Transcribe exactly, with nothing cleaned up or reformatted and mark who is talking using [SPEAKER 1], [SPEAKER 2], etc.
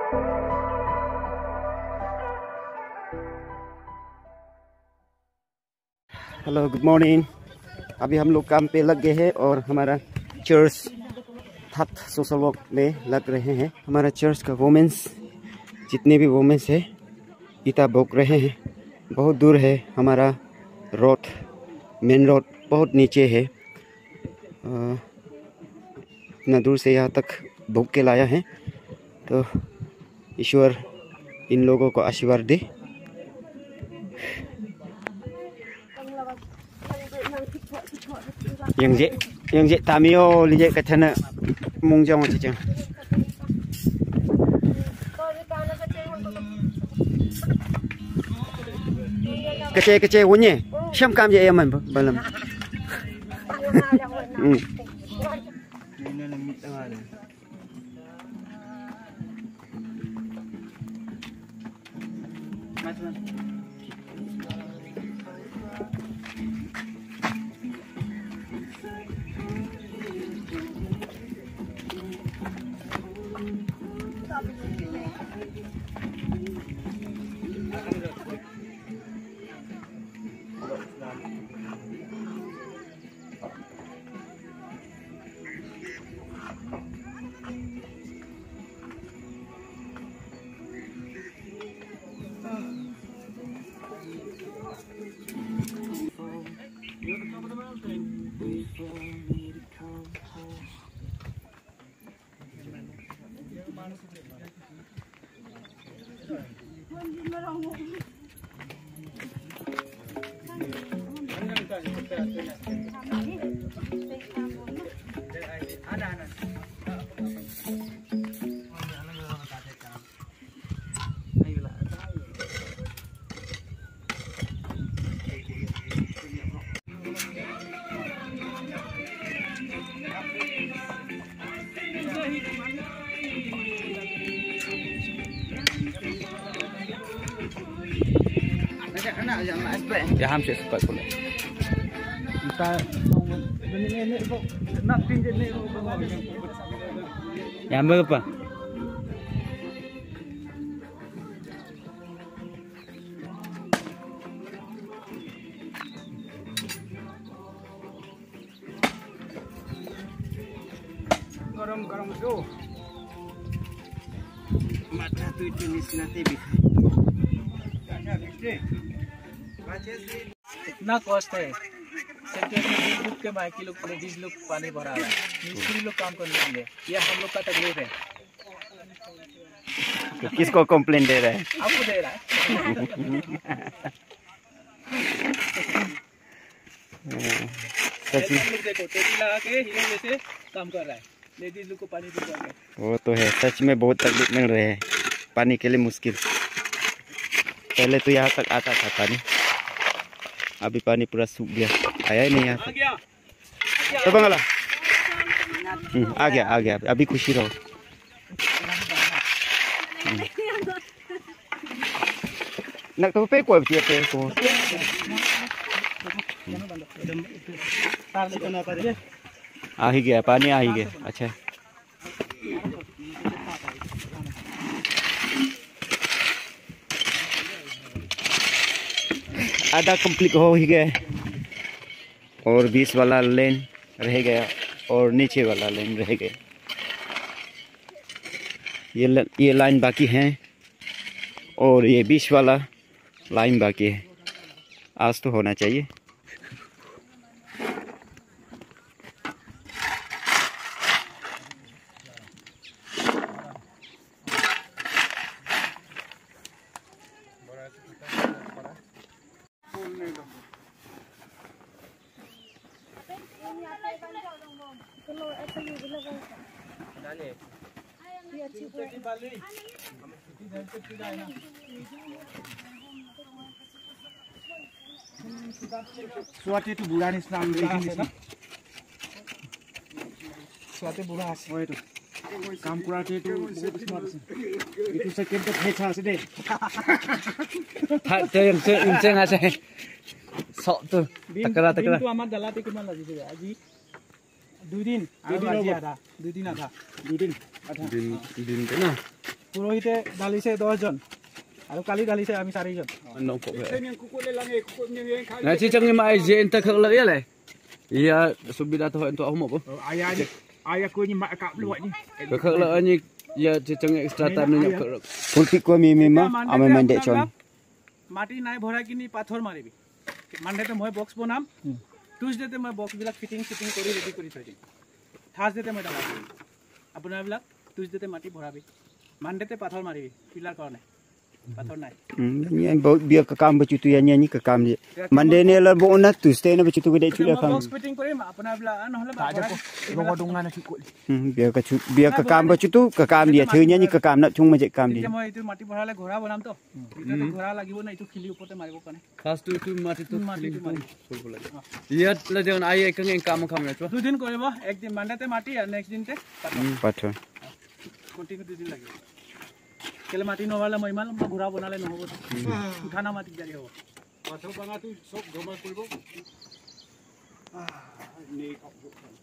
[SPEAKER 1] Hello, good morning. अभी हम लोग काम पे लग गए हैं और हमारा चर्च थाट सोशल वर्क में लग रहे हैं। हमारा चर्च का वोमेंस जितने भी वोमेंस है इतना बोक रहे हैं। बहुत दूर है हमारा रोड, मेन रोड बहुत नीचे है। इतना दूर से यहाँ तक बोक के लाया है, तो ईश्वर इन लोगों को आशीर्वाद दे। Yang je, yang je tamio lihat kat sana mungjong macam. Kecil-kecil bunyi. Syam kam je yaman balam. Hmm. Jam sih cepat pula. Kita ini nak pinjam ni. Yang berapa? Garam-garam tu. Mata tu jenis nanti bisa. कितना cost है? Centre में बीस लोग के बाकी लोग ladies लोग पानी भरा रहा है, मिस्त्री लोग काम करने देंगे। ये हम लोग का तकलीफ है। तो किसको कंप्लेन दे रहा है? आपको दे रहा है। सच में देखो टेबल लगा के हीरो जैसे काम कर रहा है, लेडीज लोग को पानी दे रहा है। वो तो है, सच में बहुत तकलीफ मिल रहे हैं। पानी के लिए मुश्किल। पहले तो यहाँ तक आता था पानी, अभी पानी पूरा सूख गया, आया ही नहीं यहाँ तक। तो बंगला आ गया आ गया, अभी खुशी रहो। नक तो पे कोई भी पे को आ ही गया, पानी आ ही गया। अच्छा आधा कंप्लीट हो ही गया और बीस वाला लेन रह गया और नीचे वाला लेन रह गया। ये ये लाइन बाकी है और ये बीस वाला लाइन बाकी है। आज तो होना चाहिए। Suatu itu bulan Islam ini sih. Suatu bulan asli itu. Kamu kurang itu bagus banget sih. Itu sekian tuh hecha sih deh. Tuh yang yang yang aja. Sok tuh. Takra takra. Itu amat dalam itu mana sih aji? Dua दिन, dua दिन aja ada, dua दिन ada, dua दिन ada. Din din din na.
[SPEAKER 2] পুৰোহিতে ঢালিছে দহজন আৰু কালি ঢালিছে আমি চাৰিজন
[SPEAKER 3] Nah, cicang ni mai je entah kalau lagi lah. Iya, sudah tahu untuk aku mau.
[SPEAKER 2] ayah ayah ku ni mak kak luat ni
[SPEAKER 3] Kalau ni ya cicang extra time ni.
[SPEAKER 1] Kulpi ko mi mi ma ame mande chon.
[SPEAKER 2] মাটি নাই ভৰাই কিনি পাথৰ মাৰিবি মানডেতে মই box বনাম টুইজডেতে মই box বিলাক ফিটিং ফিটিং কৰি ৰেডি কৰি থৈ দিম থাৰ্সডেতে মই ডাঙৰ কৰিম আপোনাৰ বিলাক টুইজডেতে মাটি ভৰাবি মানডেতে পাথৰ মাৰিবি পিলাৰ কাৰণে পাথৰ নাই
[SPEAKER 1] Ni baut biar ke kam becutu ya ni ke kam dia. Mande ni la bo na tu stay na becutu gede chula kam.
[SPEAKER 2] Box fitting কৰিম আপোনাৰ বিলাক নহলে ৰঙৰ ডুঙা না ঠিক
[SPEAKER 1] Hmm biar ke biar ke kam becutu ke kam dia. Theunya ni ke kam nak chung majek kam dia.
[SPEAKER 2] মই এইটো মাটি ভৰালে ঘোৰা বনাম তো এটাতে ঘোৰা লাগিব না এইটো খিলি ওপৰতে মাৰিব কাৰণে
[SPEAKER 3] Khas tu tu mati tu
[SPEAKER 2] মাটি মাৰি
[SPEAKER 3] Iya, lah jangan ayah keng yang kamu kamu tu.
[SPEAKER 2] দুদিন কৰিব একদিন মানডেতে মাটি আৰু নেক্সট দিনতে
[SPEAKER 1] Pathor.
[SPEAKER 2] কন্টিনিউ দুদিন লাগিব কেলে মাটি নভালে মই ইমান ঘোৰা বনালে নহব উঠানা মাটি জাৰি হ'ব পাথৰ বনাটো সব জমা কৰিব